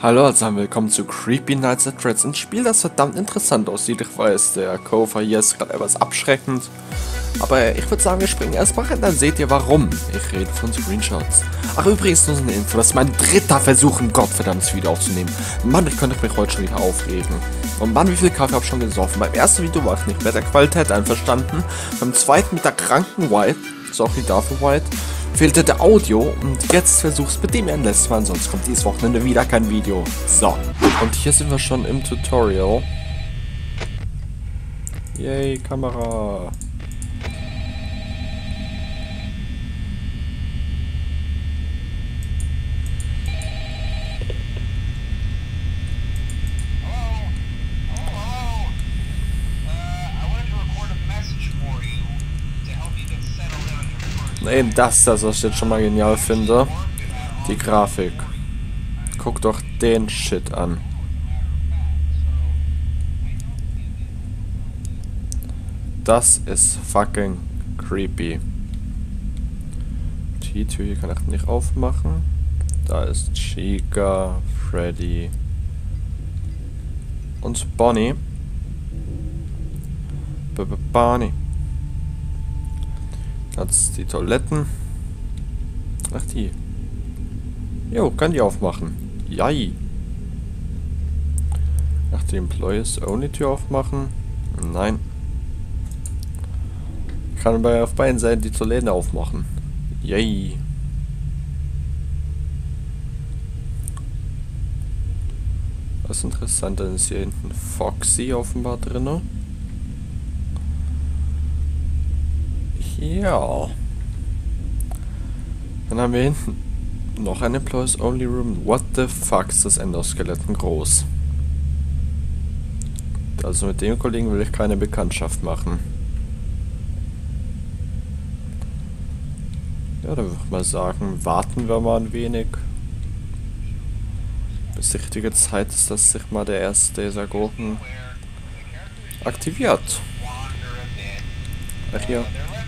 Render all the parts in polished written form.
Hallo zusammen, willkommen zu Creepy Nights at Freddy's, ein Spiel, das verdammt interessant aussieht. Ich weiß, der Cover hier ist gerade etwas abschreckend, aber ich würde sagen, wir springen erstmal rein, dann seht ihr warum. Ich rede von Screenshots. Ach übrigens, nur so eine Info, das ist mein dritter Versuch, ein gottverdammtes Video aufzunehmen. Mann, ich könnte mich heute schon wieder aufregen. Und Mann, wie viel Kaffee habe ich schon gesoffen. Beim ersten Video war ich nicht mit der Qualität einverstanden, beim zweiten mit der kranken White, sorry dafür White, fehlte der Audio und jetzt versuch's mit dem ein letztes Mal, sonst kommt dieses Wochenende wieder kein Video. So, und hier sind wir schon im Tutorial. Yay, Kamera. Eben das, was ich jetzt schon mal genial finde. Die Grafik. Guck doch den Shit an. Das ist fucking creepy. Die Tür hier kann ich nicht aufmachen. Da ist Chica, Freddy und Bonnie. Bonnie. Jetzt die Toiletten. Ach die. Jo, kann die aufmachen. Jai. Ach, die Employees Only Tür aufmachen. Nein. Ich kann auf beiden Seiten die Toiletten aufmachen. Yay. Was interessant ist hier hinten Foxy offenbar drin. Ja. Dann haben wir hinten noch ein Employees Only Room. What the fuck ist das Endoskeleton groß? Also mit dem Kollegen will ich keine Bekanntschaft machen. Ja, dann würde ich mal sagen, warten wir mal ein wenig. Bis die richtige Zeit ist, dass sich mal der erste dieser Gurken aktiviert. Ach hier.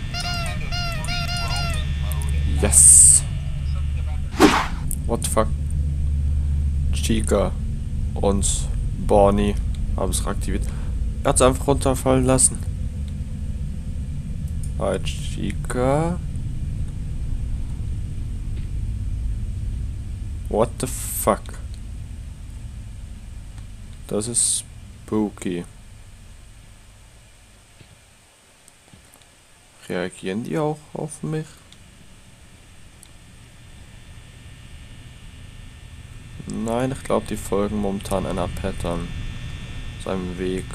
Yes. What the fuck? Chica und Bonnie haben es aktiviert. Er hat es einfach runterfallen lassen. Hi, Chica. What the fuck? Das ist spooky. Reagieren die auch auf mich? Nein, ich glaube, die folgen momentan einer Pattern. Seinem Weg.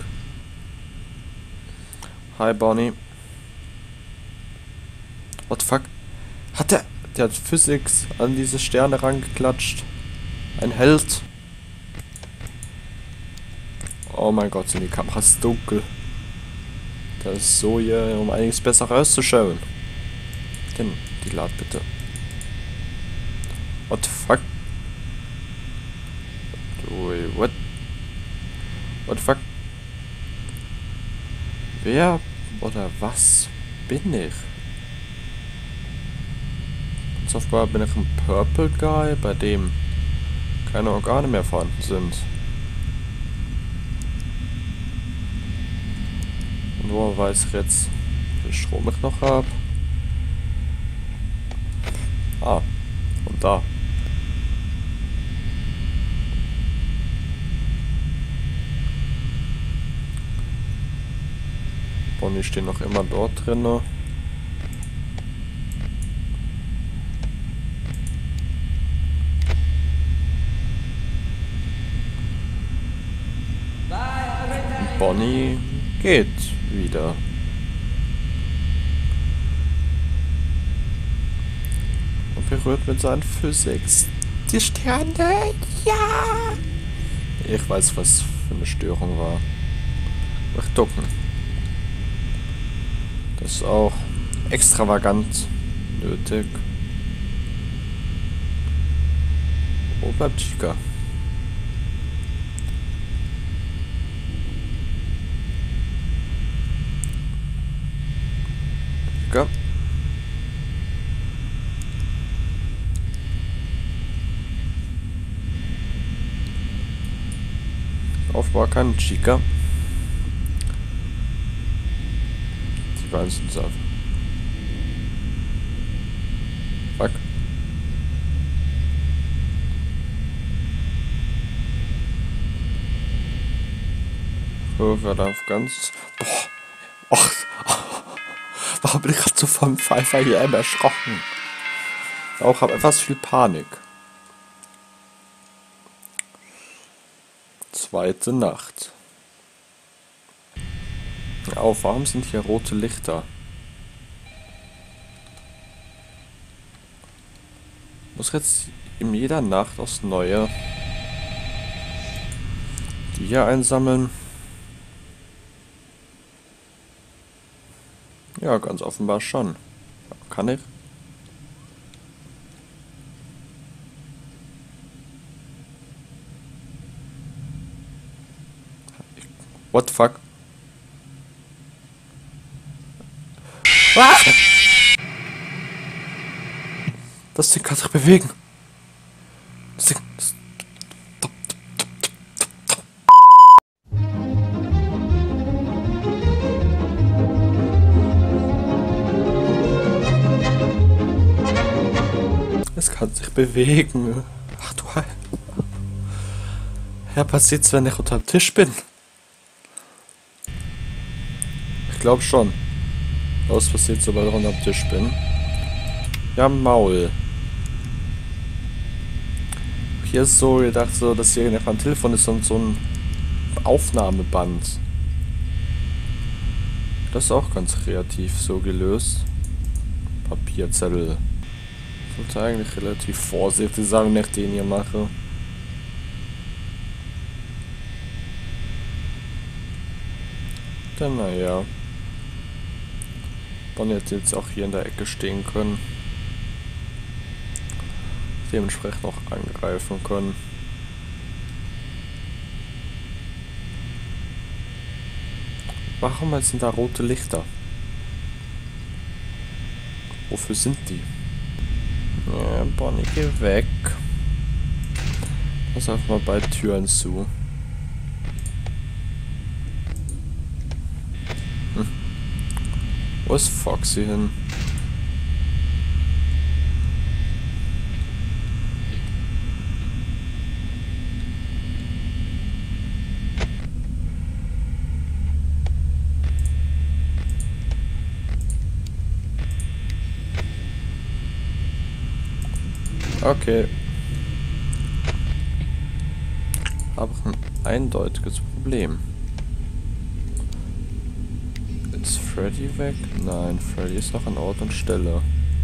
Hi, Bonnie. What the fuck? Der hat Physics an diese Sterne rangeklatscht. Ein Held. Oh mein Gott, sind die Kameras dunkel. Das ist so hier, um einiges besser rauszuschauen. Denn, die lad bitte. What the fuck? Wait, what? What the fuck? Wer oder was bin ich? Jetzt offenbar bin ich ein Purple Guy, bei dem keine Organe mehr vorhanden sind. Und wo weiß ich jetzt, wie viel Strom ich noch habe? Ah, und da. Bonnie steht noch immer dort drin. Bonnie geht wieder. Und berührt mit seinen Physics die Sterne. Ja! Ich weiß, was für eine Störung war. Ach, ducken. Das ist auch extravagant nötig. Wo bleibt Chica? Chica? Walker, Chica. Die beiden sind so. Fuck. So, verdammt ganz. Boah. Och. Warum bin ich gerade so vom Pfeifer hier erschrocken? Auch habe etwas viel Panik. Zweite Nacht. Auf, warum sind hier rote Lichter? Muss jetzt in jeder Nacht aufs Neue die hier einsammeln? Ja, ganz offenbar schon. Kann ich? What the fuck? Ah! Das Ding kann sich bewegen. Das Ding... Es kann sich bewegen. Ach du Heil. Ja, passiert's, wenn ich unter dem Tisch bin? Ich glaube schon. Was passiert, sobald ich unter dem Tisch bin? Ja, Maul. Hier ist so gedacht, so, dass hier einfach ein Telefon ist und so ein Aufnahmeband. Das ist auch ganz kreativ so gelöst. Papierzettel. Ich sollte eigentlich relativ vorsichtig sagen, wenn ich den hier mache. Dann naja. Bonnie hätte jetzt auch hier in der Ecke stehen können. Dementsprechend auch angreifen können. Warum sind da rote Lichter? Wofür sind die? Ja, Bonnie, geh weg. Lass einfach mal beide Türen zu. Wo ist Foxy hin? Okay. Aber ein eindeutiges Problem. Ist Freddy weg? Nein, Freddy ist noch an Ort und Stelle.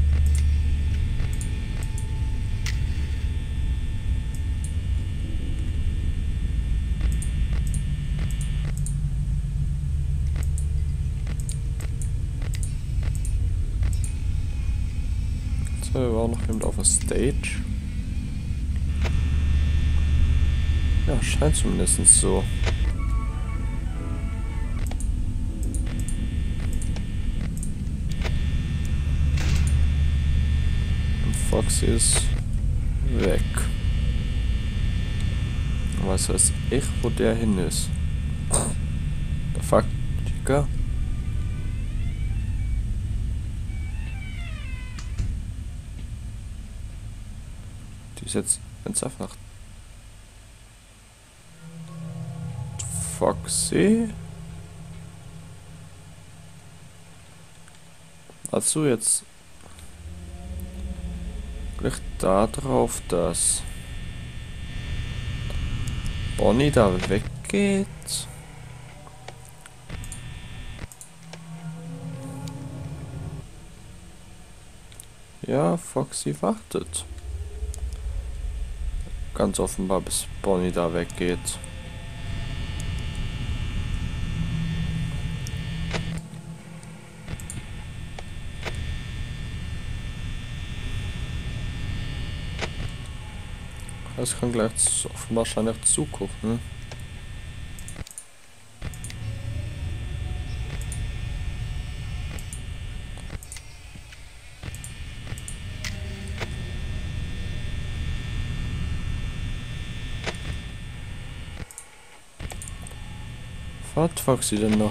Jetzt haben wir auch noch jemand auf der Stage. Ja, scheint zumindest so. Foxy ist weg. Weißt du, weiß ich, wo der hin ist? The fuck, Chica? Die ist jetzt ernsthaft nach Foxy? Also jetzt gleich da drauf, dass Bonnie da weggeht. Ja, Foxy wartet. Ganz offenbar, bis Bonnie da weggeht. Ich kann gleich wahrscheinlich zugucken. Was fragst du denn noch?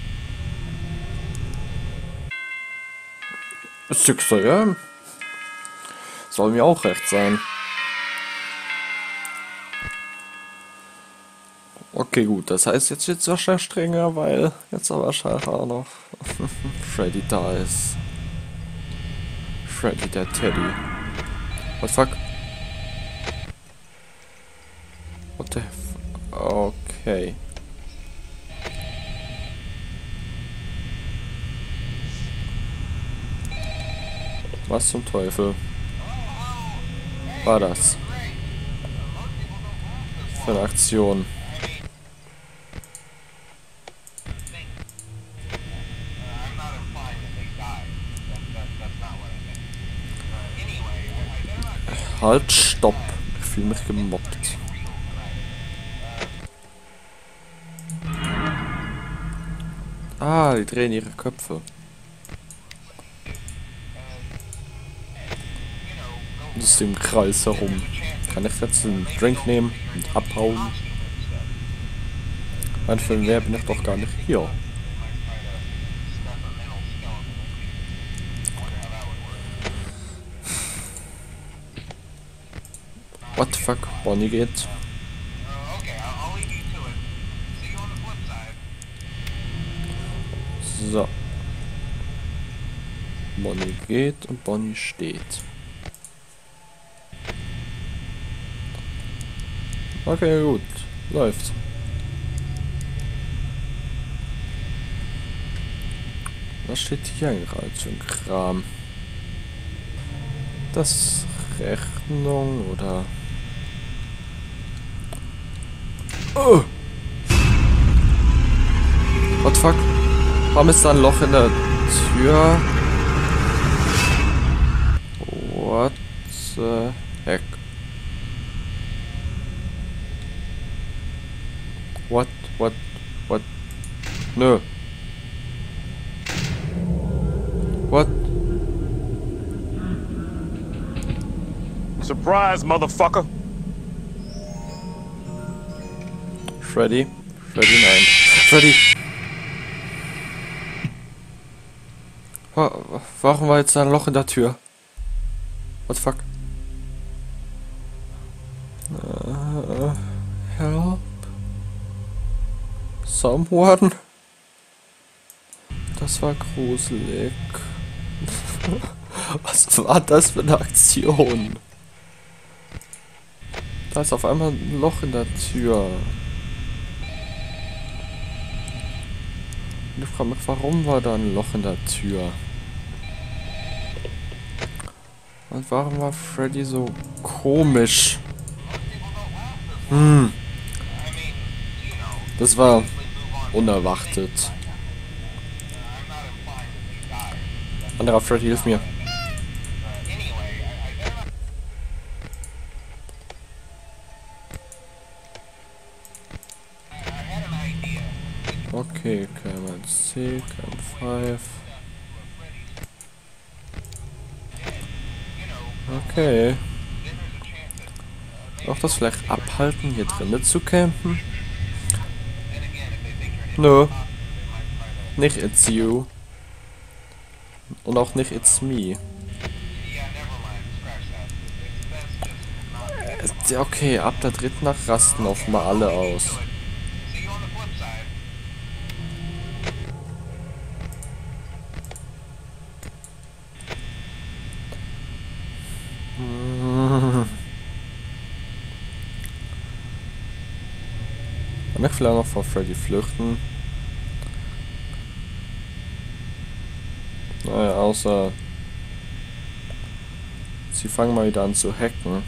Ist Sixer, ja? Soll mir auch recht sein. Okay, gut, das heißt jetzt wird's wahrscheinlich strenger, weil jetzt aber wahrscheinlich auch noch Freddy da ist. Freddy, der Teddy. What the fuck? What the f... Okay. Was zum Teufel war das für eine Aktion? Halt, stopp. Ich fühle mich gemobbt. Ah, die drehen ihre Köpfe. Das ist im Kreis herum. Kann ich jetzt einen Drink nehmen und abhauen? Mein, für mehr bin ich doch gar nicht hier. What the fuck? Bonnie geht. So. Bonnie geht und Bonnie steht. Okay, gut. Läuft. Was steht hier eigentlich für ein Kram? Das Rechnung oder... Oh! What the fuck? Warum ist da ein Loch in der Tür? What the heck? What? Nö. What? Surprise, motherfucker! Freddy? Freddy, nein. Freddy! Warum war jetzt da ein Loch in der Tür? What the fuck? Help? Someone? Das war gruselig. Was war das für eine Aktion? Da ist auf einmal ein Loch in der Tür. Und ich frage mich, warum war da ein Loch in der Tür? Und warum war Freddy so komisch? Das war unerwartet. Anderer Freddy, hilf mir. Okay, KM1C, KM5. Okay. Auch das vielleicht abhalten, hier drinnen zu campen? Nö. Nicht it's you. Und auch nicht it's me. Okay, ab der dritten Nacht rasten offenbar alle aus. Kann ich vielleicht noch vor Freddy flüchten? Naja, außer... Sie fangen mal wieder an zu hacken.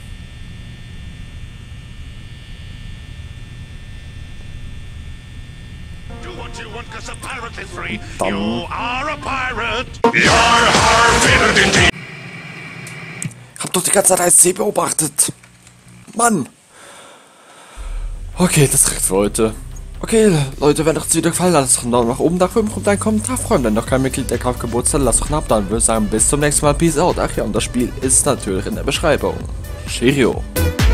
Ich hab doch die ganze Zeit IC beobachtet. Mann! Okay, das reicht für heute. Okay, Leute, wenn euch das Video gefallen hat, lasst doch einen Daumen nach oben, nach oben kommt ein Kommentar, freuen. Wenn noch kein Mitglied der Kaufgeburtstag, lasst doch einen Abo da und würde sagen, bis zum nächsten Mal. Peace out. Ach ja, und das Spiel ist natürlich in der Beschreibung. Cheerio.